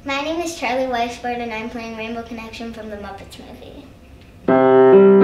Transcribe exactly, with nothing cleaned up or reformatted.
My name is Charlie Weisbord and I'm playing Rainbow Connection from the Muppets movie.